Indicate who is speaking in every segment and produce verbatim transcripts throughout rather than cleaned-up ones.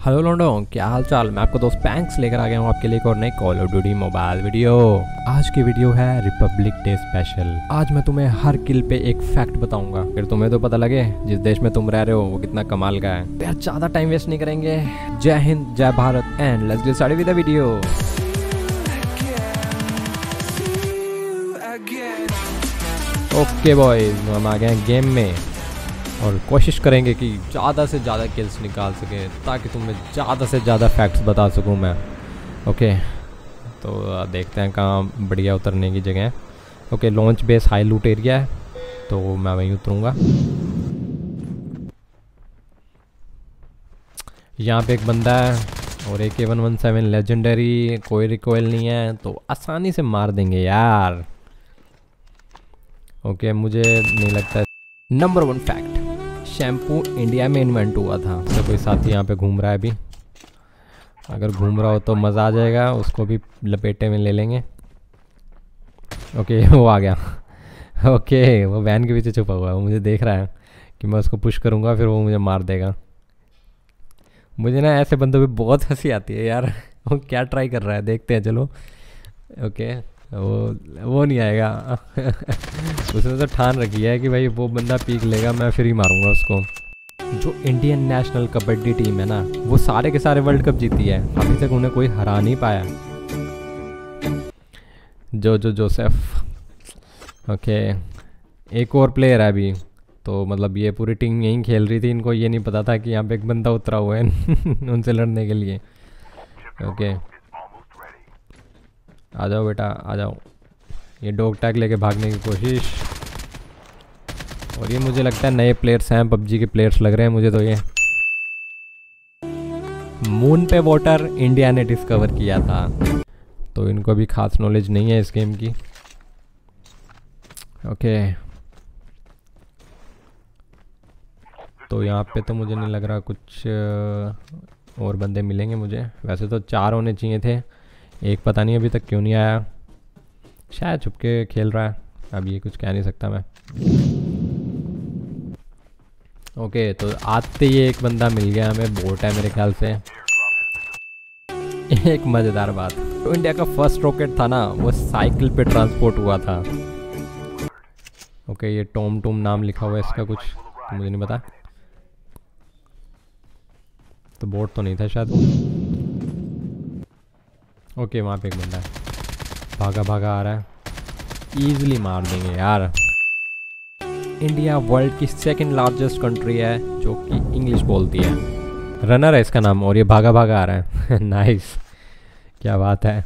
Speaker 1: Hello लोंडो, क्या हाल चाल। मैं आपको दोस्त पैंक्स लेकर आ गया हूँ आपके लिए एक और नई call of duty mobile video. आज की वीडियो है रिपब्लिक डे स्पेशल। आज मैं तुम्हें हर किल पे एक फैक्ट बताऊंगा, फिर तुम्हें तो पता लगे जिस देश में तुम रह रहे हो वो कितना कमाल का है। यार ज्यादा टाइम वेस्ट नहीं करेंगे। जय हिंद, जय भारत and let's get started with the video. Okay boys, हम आ गए हैं गेम में और कोशिश करेंगे कि ज़्यादा से ज़्यादा किल्स निकाल सकें ताकि तुम्हें ज़्यादा से ज़्यादा फैक्ट्स बता सकूं मैं। ओके तो देखते हैं कहाँ बढ़िया उतरने की जगह है। Okay launch base high loot area है तो मैं वहीं उतरूँगा। यहाँ पे एक बंदा है और A K one one seven legendary, कोई रिकॉइल नहीं है तो आसानी से मार देंगे यार। ओके मुझे नहीं लगता। Number one fact, shampoo India में इन्वेंट हुआ था। तो कोई साथी यहाँ पे घूम रहा है अभी, अगर घूम रहा हो तो मज़ा आ जाएगा, उसको भी लपेटे में ले लेंगे। ओके वो आ गया। ओके वो वैन के पीछे छुपा हुआ है, वो मुझे देख रहा है कि मैं उसको पुश करूँगा फिर वो मुझे मार देगा। मुझे ना ऐसे बंदों पे बहुत हंसी आती है यार। वो क्या ट्राई कर रहा है देखते हैं चलो। ओके वो वो नहीं आएगा। उसने तो ठान रखी है कि भाई वो बंदा पीक लेगा मैं फिर ही मारूंगा उसको। जो इंडियन नेशनल कबड्डी टीम है ना वो सारे के सारे वर्ल्ड कप जीती है, अभी तक उन्हें कोई हरा नहीं पाया। जो जो जोसेफ। ओके एक और प्लेयर है अभी, तो मतलब ये पूरी टीम यहीं खेल रही थी, इनको ये नहीं पता था कि यहाँ पे एक बंदा उतरा हुआ है उनसे लड़ने के लिए। ओके आ जाओ बेटा आ जाओ। ये डॉग टैग लेके भागने की कोशिश, और ये मुझे लगता है नए प्लेयर्स हैं, पबजी के प्लेयर्स लग रहे हैं मुझे तो। ये मून पे वाटर इंडिया ने डिस्कवर किया था तो इनको भी खास नॉलेज नहीं है इस गेम की। ओके तो यहाँ पे तो मुझे नहीं लग रहा कुछ और बंदे मिलेंगे मुझे। वैसे तो चार होने चाहिए थे, एक पता नहीं अभी तक क्यों नहीं आया, शायद छुपके खेल रहा है, अब ये कुछ कह नहीं सकता मैं। ओके तो आते ही एक बंदा मिल गया हमें, बोट है मेरे ख्याल से। एक मज़ेदार बात, तो इंडिया का फर्स्ट रॉकेट था ना वो साइकिल पे ट्रांसपोर्ट हुआ था। ओके ये टॉम टूम नाम लिखा हुआ है इसका, कुछ तो मुझे नहीं पता। तो बोट तो नहीं था शायद वो। ओके वहाँ पे एक बंदा है, भागा भागा आ रहा है, ईजिली मार देंगे यार। इंडिया वर्ल्ड की सेकंड लार्जेस्ट कंट्री है जो कि इंग्लिश बोलती है। रनर है इसका नाम और ये भागा भागा आ रहा है। नाइस, क्या बात है।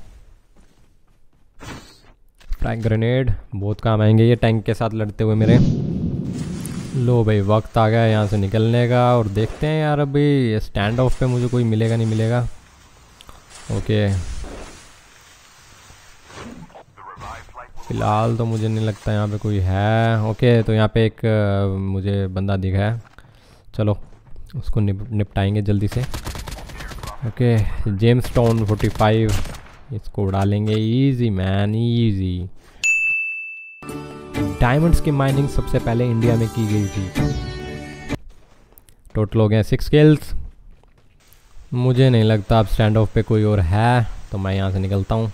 Speaker 1: फ्रैग ग्रेनेड बहुत काम आएंगे ये टैंक के साथ लड़ते हुए मेरे। लो भाई वक्त आ गया यहाँ से निकलने का, और देखते हैं यार अभी स्टैंड ऑफ पे मुझे कोई मिलेगा नहीं मिलेगा। ओके फिलहाल तो मुझे नहीं लगता यहाँ पे कोई है। ओके तो यहाँ पे एक आ, मुझे बंदा दिखा है, चलो उसको निप, निपटाएंगे जल्दी से। Okay Jamestown forty five, इसको उड़ा लेंगे। Easy man easy. डायमंड्स की माइनिंग सबसे पहले इंडिया में की गई थी। टोटल हो गए सिक्स किल्स। मुझे नहीं लगता अब स्टैंड ऑफ पे कोई और है, तो मैं यहाँ से निकलता हूँ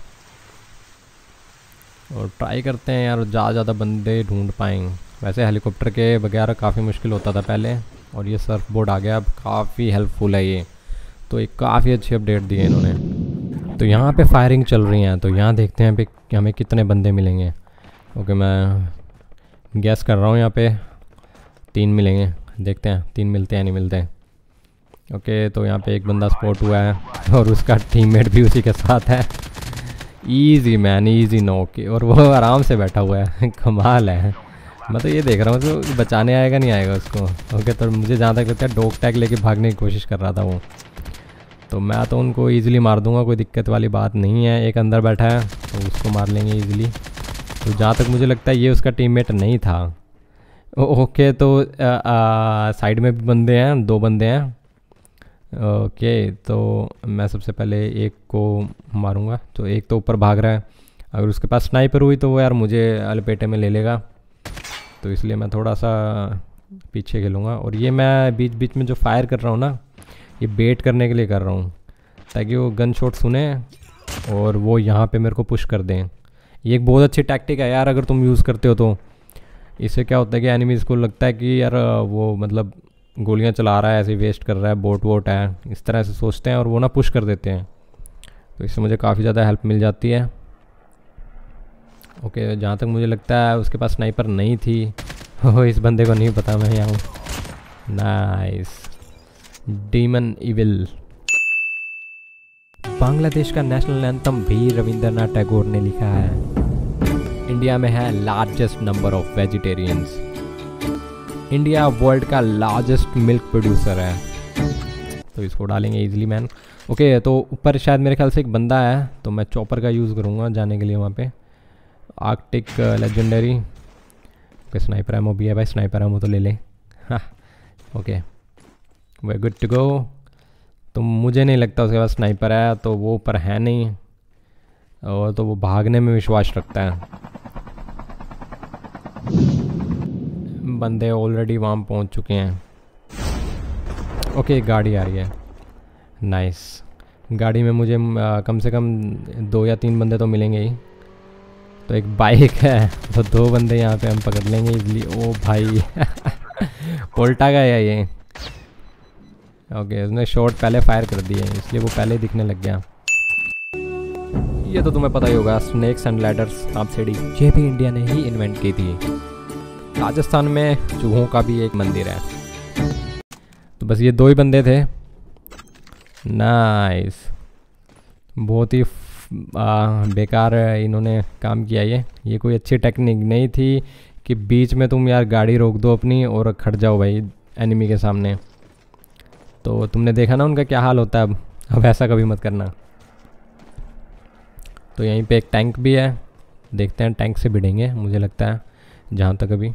Speaker 1: और ट्राई करते हैं यार ज़्यादा ज़्यादा बंदे ढूंढ पाएंगे। वैसे हेलीकॉप्टर के बगैर काफ़ी मुश्किल होता था पहले, और ये सर्फ बोर्ड आ गया अब, काफ़ी हेल्पफुल है ये, तो एक काफ़ी अच्छी अपडेट दी है इन्होंने। तो यहाँ पे फायरिंग चल रही हैं, तो यहाँ देखते हैं पे हमें कितने बंदे मिलेंगे। ओके मैं गैस कर रहा हूँ यहाँ पे तीन मिलेंगे, देखते हैं तीन मिलते हैं नहीं मिलते हैं। ओके तो यहाँ पे एक बंदा स्पॉट हुआ है और उसका टीममेट भी उसी के साथ है। इजी मैन इजी नॉक, और वो आराम से बैठा हुआ है। कमाल है। मैं तो ये देख रहा हूँ तो बचाने आएगा नहीं आएगा उसको। ओके तो मुझे जहाँ तक लगता है डॉग टैग लेके भागने की कोशिश कर रहा था वो, तो मैं तो उनको ईजिली मार दूंगा, कोई दिक्कत वाली बात नहीं है। एक अंदर बैठा है तो उसको मार लेंगे ईजिली। तो जहाँ तक मुझे लगता है ये उसका टीममेट नहीं था। ओके तो साइड में भी बंदे हैं, दो बंदे हैं। ओके तो मैं सबसे पहले एक को मारूंगा, तो एक तो ऊपर भाग रहा है, अगर उसके पास स्नाइपर हुई तो वो यार मुझे अलपेटे में ले लेगा, तो इसलिए मैं थोड़ा सा पीछे खेलूँगा। और ये मैं बीच बीच में जो फायर कर रहा हूँ ना, ये बेट करने के लिए कर रहा हूँ, ताकि वो गन शॉट सुने और वो यहाँ पे मेरे को पुश कर दें। ये एक बहुत अच्छी टैक्टिक है यार, अगर तुम यूज़ करते हो तो। इससे क्या होता है कि एनिमीज़ को लगता है कि यार वो मतलब गोलियां चला रहा है, ऐसे वेस्ट कर रहा है, बोट वोट है, इस तरह से सोचते हैं और वो ना पुश कर देते हैं। तो इससे मुझे काफ़ी ज़्यादा हेल्प मिल जाती है। ओके, जहाँ तक मुझे लगता है उसके पास स्नाइपर नहीं थी। हो, इस बंदे को नहीं पता मैं यहाँ हूँ। Nice, demon evil. बांग्लादेश का नेशनल एंथम भी रविंद्रनाथ टैगोर ने लिखा है। इंडिया में है largest number of vegetarians. India world का लार्जेस्ट मिल्क प्रोड्यूसर है, तो इसको डालेंगे इजीली मैन। ओके, तो ऊपर शायद मेरे ख्याल से एक बंदा है, तो मैं चॉपर का यूज़ करूँगा जाने के लिए वहाँ पे। Arctic legendary. Okay, sniper ammo भी है भाई, स्नाइपर एमो तो ले लें। हाँ, okay, we good to go. तो मुझे नहीं लगता उसके पास स्नाइपर है, तो वो ऊपर है नहीं, और तो वो भागने में विश्वास रखता है। बंदे ऑलरेडी वहाँ पहुँच चुके हैं। ओके, गाड़ी आ रही है। नाइस, गाड़ी में मुझे आ, कम से कम दो या तीन बंदे तो मिलेंगे ही। तो एक बाइक है, तो दो बंदे यहाँ पे हम पकड़ लेंगे इजली। ओ भाई पोल्टा का है ये। ओके, उसने शॉट पहले फायर कर दिए, इसलिए वो पहले दिखने लग गया। ये तो तुम्हें पता ही होगा, स्नेक्स एंड लैडर्स, सांप सीढ़ी, ये भी इंडिया ने ही इन्वेंट की थी। राजस्थान में चूहों का भी एक मंदिर है। तो बस ये दो ही बंदे थे। नाइस, बहुत ही आ, बेकार इन्होंने काम किया। ये ये कोई अच्छी टेक्निक नहीं थी कि बीच में तुम यार गाड़ी रोक दो अपनी और खड़ जाओ भाई एनिमी के सामने। तो तुमने देखा ना उनका क्या हाल होता है। अब अब ऐसा कभी मत करना। तो यहीं पे एक टैंक भी है, देखते हैं टैंक से भिड़ेंगे मुझे लगता है जहाँ तक अभी।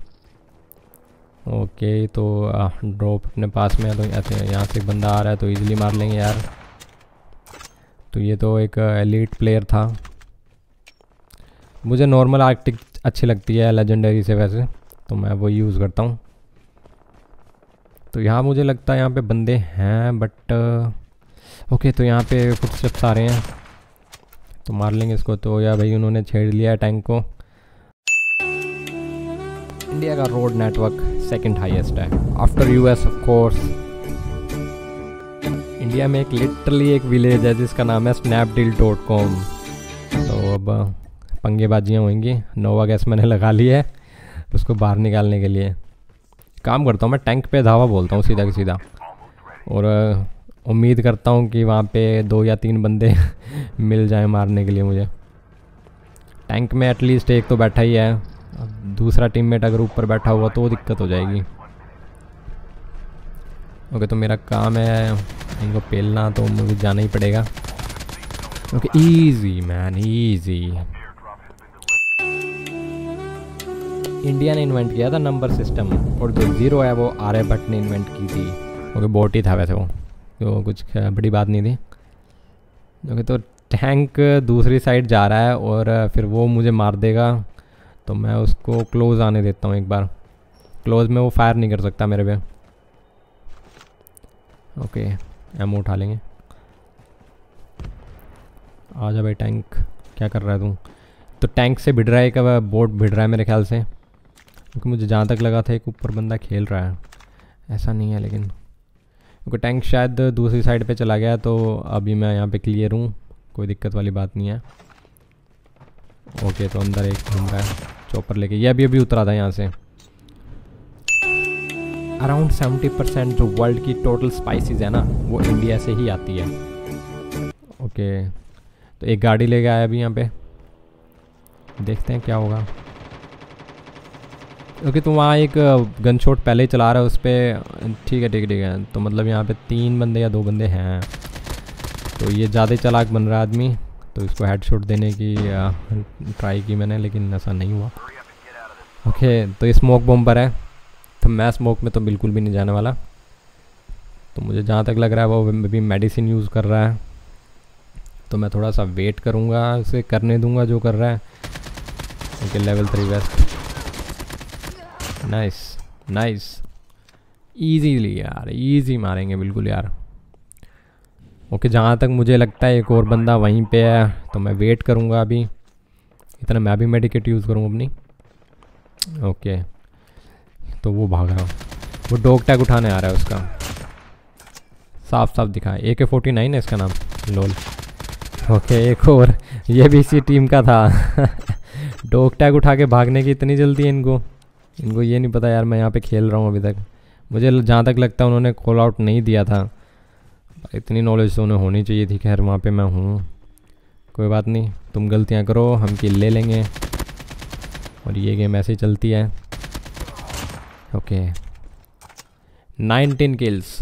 Speaker 1: ओके, तो ड्रॉप अपने पास में है, तो ऐसे यहाँ से एक बंदा आ रहा है तो इजीली मार लेंगे यार। तो ये तो एक एलीट प्लेयर था। मुझे नॉर्मल आर्कटिक अच्छी लगती है लेजेंडरी से वैसे, तो मैं वो यूज़ करता हूँ। तो यहाँ मुझे लगता है यहाँ पे बंदे हैं, बट ओके, तो यहाँ पे फुटस्टेप्स आ रहे हैं, तो मार लेंगे इसको। तो यार भाई उन्होंने छेड़ लिया है टैंक को। इंडिया का रोड नेटवर्क सेकंड हाईएस्ट है after US of course. India में एक लिटरली एक विलेज है जिसका नाम है स्नैपडील डॉट कॉम। तो अब पंगेबाजियाँ होंगी। नोवा गैस मैंने लगा ली है उसको बाहर निकालने के लिए। काम करता हूँ मैं टैंक पे धावा बोलता हूँ सीधा की सीधा, और उम्मीद करता हूँ कि वहाँ पे दो या तीन बंदे मिल जाएं मारने के लिए मुझे। टैंक में एटलीस्ट एक तो बैठा ही है, दूसरा टीममेट अगर ऊपर बैठा हुआ तो दिक्कत हो जाएगी। ओके, तो मेरा काम है इनको पेलना, तो मुझे जाना ही पड़ेगा। Okay, easy man easy. India ने इन्वेंट किया था नंबर सिस्टम, और जो ज़ीरो है वो आर्यभट्ट ने इन्वेंट की थी। ओके, बोट ही था वैसे वो, तो कुछ बड़ी बात नहीं थी। ओके, तो टैंक दूसरी साइड जा रहा है और फिर वो मुझे मार देगा, तो मैं उसको क्लोज़ आने देता हूँ एक बार। क्लोज़ में वो फायर नहीं कर सकता मेरे पे। ओके, एमो उठा लेंगे। आ जा भाई टैंक, क्या कर रहा है तू? तो टैंक से भिड़ रहा है, एक बोट भिड़ रहा है मेरे ख्याल से, क्योंकि मुझे जहाँ तक लगा था एक ऊपर बंदा खेल रहा है। ऐसा नहीं है लेकिन, क्योंकि टैंक शायद दूसरी साइड पे चला गया, तो अभी मैं यहाँ पे क्लियर हूँ, कोई दिक्कत वाली बात नहीं है। ओके, तो अंदर एक घूम रहा है चॉपर लेके, ये अभी अभी उतरा था यहाँ से। अराउंड सेवेंटी परसेंट जो वर्ल्ड की टोटल स्पाइसेस है ना, वो इंडिया से ही आती है। ओके, तो एक गाड़ी लेके आया अभी यहाँ पे, देखते हैं क्या होगा। ओके, तो वहाँ एक गन शॉट पहले ही चला रहा है उस पर। ठीक है ठीक है ठीक है, तो मतलब यहाँ पे तीन बंदे या दो बंदे हैं, तो ये ज़्यादा चालाक बन रहा है आदमी। तो इसको हेडशॉट देने की ट्राई की मैंने, लेकिन ऐसा नहीं हुआ। ओके, तो ये स्मोक बॉम्बर है, तो मैं स्मोक में तो बिल्कुल भी नहीं जाने वाला। तो मुझे जहाँ तक लग रहा है वो भी मेडिसिन यूज़ कर रहा है, तो मैं थोड़ा सा वेट करूँगा, उसे करने दूँगा जो कर रहा है। Okay, level three vest, nice nice, easily यार, इजी मारेंगे बिल्कुल यार। ओके, जहाँ तक मुझे लगता है एक और बंदा वहीं पे है, तो मैं वेट करूँगा अभी। इतना मैं भी मेडिकेट यूज़ करूँगा अपनी। ओके, तो वो भाग रहा, वो डॉग टैग उठाने आ रहा है, उसका साफ साफ दिखा ए के फोर्टी नाइन है इसका नाम, लोल। ओके, एक और, ये भी इसी टीम का था। डॉग टैग उठा के भागने की इतनी जल्दी है इनको इनको ये नहीं पता यार मैं यहाँ पे खेल रहा हूँ अभी तक। मुझे जहाँ तक लगता है उन्होंने कॉल आउट नहीं दिया था, इतनी नॉलेज तो उन्हें होनी चाहिए थी। खैर वहाँ पे मैं हूँ, कोई बात नहीं, तुम गलतियाँ करो, हम किल ले लेंगे, और ये गेम ऐसे ही चलती है। Okay, nineteen kills.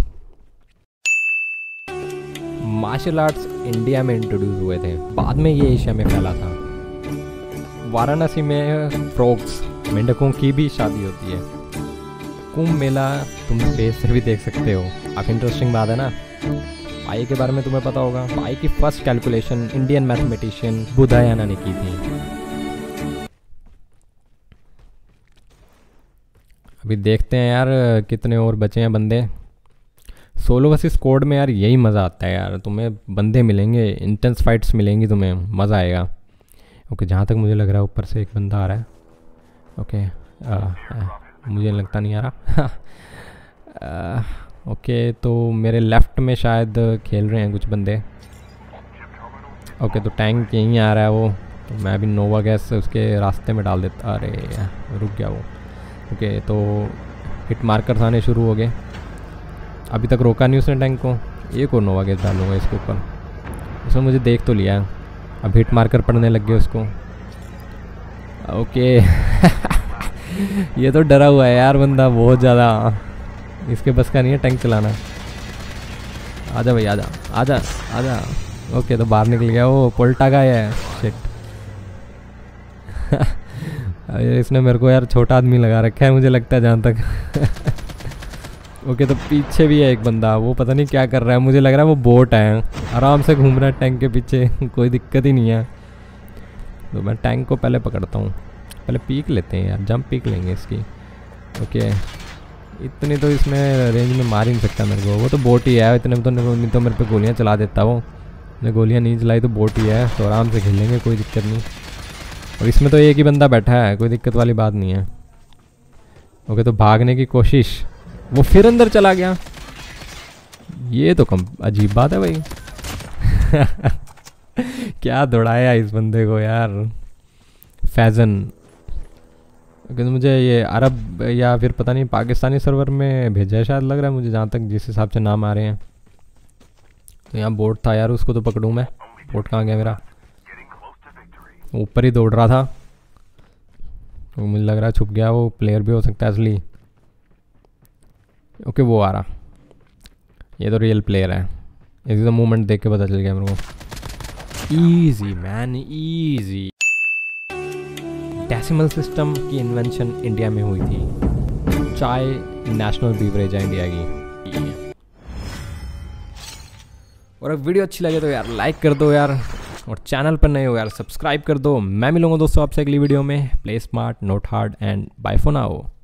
Speaker 1: Martial arts India में इंट्रोड्यूस हुए थे, बाद में ये एशिया में फैला था। वाराणसी में फ्रॉग्स, मेंढकों की भी शादी होती है। कुंभ मेला तुम स्पेस से भी देख सकते हो। अब इंटरेस्टिंग बात है ना, पाई के बारे में तुम्हें पता होगा। पाई की first calculation Indian mathematician Baudhayana ने की थी। अभी देखते हैं यार कितने और बचे हैं बंदे। सोलो वर्सेस स्क्वाड में यार यही मज़ा आता है यार, तुम्हें बंदे मिलेंगे, इंटेंस फाइट्स मिलेंगी, तुम्हें मज़ा आएगा। ओके, जहाँ तक मुझे लग रहा है ऊपर से एक बंदा आ रहा है। ओके, आ, आ, मुझे लगता नहीं आ रहा। आ, ओके, तो मेरे लेफ़्ट में शायद खेल रहे हैं कुछ बंदे। ओके, तो टैंक यहीं आ रहा है वो, तो मैं अभी नोवा गैस उसके रास्ते में डाल देता। अरे रुक गया वो। ओके, तो हिट मार्कर्स आने शुरू हो गए, अभी तक रोका नहीं उसने टैंक को। एक और नोवा गैस डालूंगा इसके ऊपर, उसने मुझे देख तो लिया, अब हिट मार्कर पड़ने लग गए उसको। ओके। ये तो डरा हुआ है यार बंदा बहुत ज़्यादा, इसके बस का नहीं है टैंक चलाना। आजा भाई, आजा आजा आजा। ओके, तो बाहर निकल गया वो, पोल्टा का है। शिट। इसने मेरे को यार छोटा आदमी लगा रखा है मुझे लगता है जहाँ तक। ओके, तो पीछे भी है एक बंदा, वो पता नहीं क्या कर रहा है, मुझे लग रहा है वो बोट है, आराम से घूम रहा है टैंक के पीछे। कोई दिक्कत ही नहीं है। तो मैं टैंक को पहले पकड़ता हूँ, पहले पीक लेते हैं यार, जंप पीक लेंगे इसकी। ओके, इतनी तो इसमें रेंज में मार ही नहीं सकता मेरे को, वो तो बोट ही है। इतने में तो नहीं तो मेरे पे गोलियाँ चला देता वो, मैंने गोलियाँ नहीं चलाई तो बोट ही है, तो आराम से खेलेंगे, कोई दिक्कत नहीं। और इसमें तो एक ही बंदा बैठा है, कोई दिक्कत वाली बात नहीं है। ओके, तो भागने की कोशिश, वो फिर अंदर चला गया, ये तो कम अजीब बात है भाई। क्या दौड़ाया इस बंदे को यार, फैज़न। ओके, तो मुझे ये अरब या फिर पता नहीं पाकिस्तानी सर्वर में भेजा है शायद, लग रहा है मुझे, जहाँ तक जिस हिसाब से नाम आ रहे हैं। तो यहाँ बोट था यार, उसको तो पकड़ूँ मैं। बोट कहाँ गया मेरा, ऊपर ही दौड़ रहा था, तो मुझे लग रहा है छुप गया, वो प्लेयर भी हो सकता है असली। ओके, वो आ रहा, ये तो रियल प्लेयर है, इसका तो मूवमेंट देख के पता चल गया मेरे को। Easy man, easy. Decimal system की इन्वेंशन इंडिया में हुई थी। चाय नेशनल बीवरेज है इंडिया की। और अगर वीडियो अच्छी लगे तो यार लाइक कर दो यार, और चैनल पर नए हो यार सब्सक्राइब कर दो। मैं मिलूंगा दोस्तों आपसे अगली वीडियो में। Play smart, not hard and bye for now.